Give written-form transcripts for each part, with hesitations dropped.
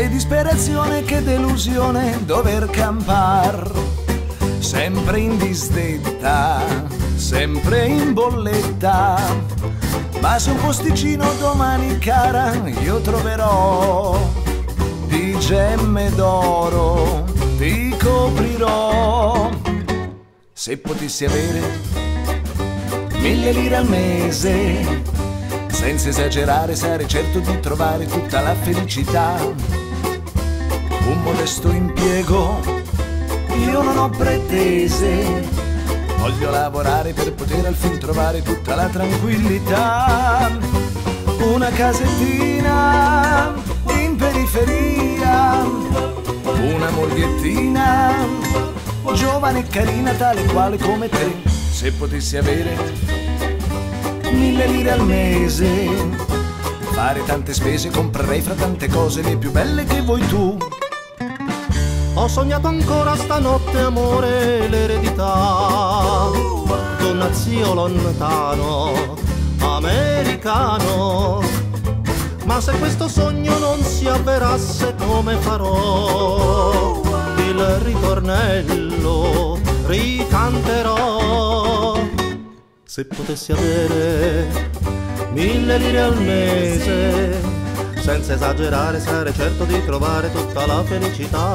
Che disperazione, che delusione dover campar sempre in disdetta, sempre in bolletta. Ma se un posticino domani, cara, io troverò, di gemme d'oro ti coprirò. Se potessi avere 1000 lire al mese, senza esagerare sarei certo di trovare tutta la felicità. Un modesto impiego, io non ho pretese, voglio lavorare per poter al fin trovare tutta la tranquillità. Una casettina in periferia, una mogliettina, giovane e carina tale quale come te. Se potessi avere 1000 lire al mese, fare tante spese, comprerei fra tante cose le più belle che vuoi tu. Ho sognato ancora stanotte, amore, l'eredità d'un zio lontano, americano. Ma se questo sogno non si avverasse, come farò? Il ritornello ricanterò. Se potessi avere 1000 lire al mese, senza esagerare sarei certo di trovare tutta la felicità.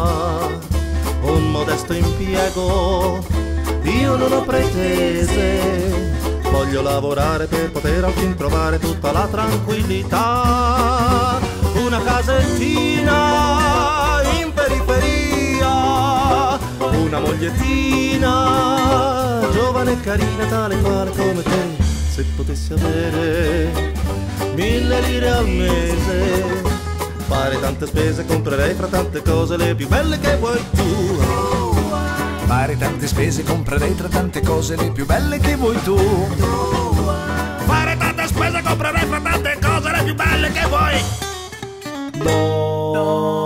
Un modesto impiego, io non ho pretese, voglio lavorare per poter al fin trovare tutta la tranquillità. Una casettina in periferia, una mogliettina, giovane e carina tale quale come te. Se potessi avere 1000 lire al mese, fare tante spese, comprerei fra tante cose le più belle che vuoi tu. Fare tante spese, comprerei tra tante cose le più belle che vuoi tu. Fare tante spese, comprerei fra tante cose le più belle che vuoi. No.